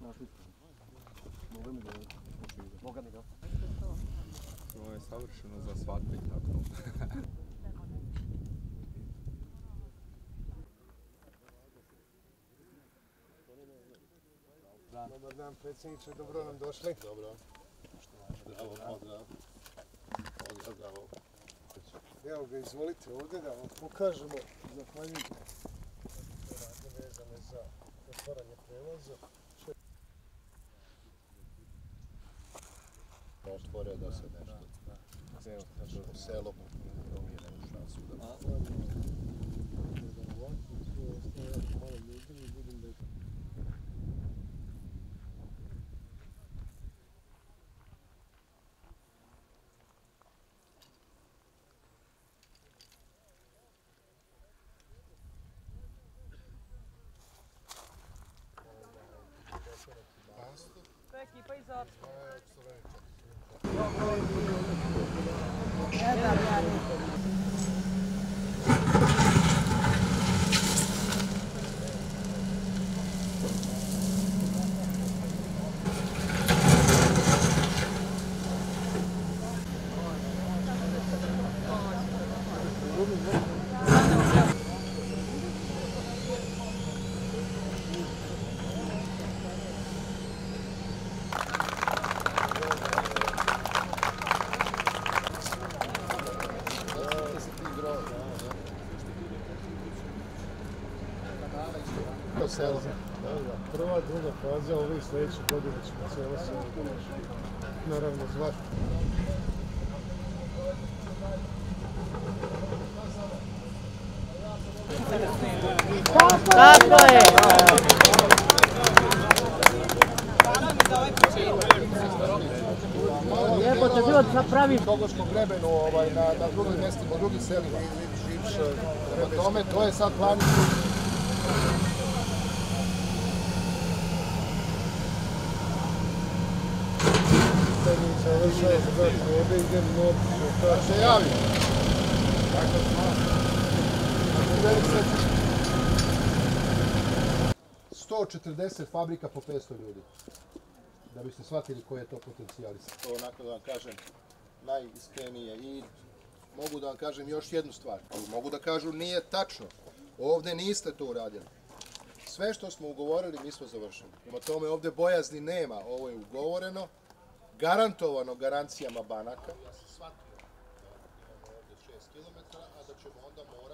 Ovo je savršeno za svadbe i tako. Dobar dan, predsjedniče, dobro nam došli. Dobro. Pozdrav. Pozdrav. Evo ga, izvolite ovdje da vam pokažemo. Zahvaljujem. Radnje vezane za otvaranje prevoza. Otvorio da se nešto u selu promijene u šansu da... To je ekipa iz Orska. Prva, druga faza, ovi sljedeći godine ćemo cijelo selo naravno zvati. Tako je! Lijepo te bilo da pravi Togoškom grebenu na drugim mjestima, u drugim selima. Prema tome, to je sad plan. Da se javim. 140 fabrika po 500 ljudi. Da biste shvatili koji je to potencijal. To onako da vam kažem najiskrenije i mogu da vam kažem još jednu stvar. Mogu da kažu nije tačno. Ovdje niste to uradili. Sve što smo ugovorili mi smo završili. Prema tome ovdje bojazni nema. Ovo je ugovoreno. Garantovano garancijama banaka. Ja sam shvatio da imamo ovdje 6 km, a da ćemo onda morati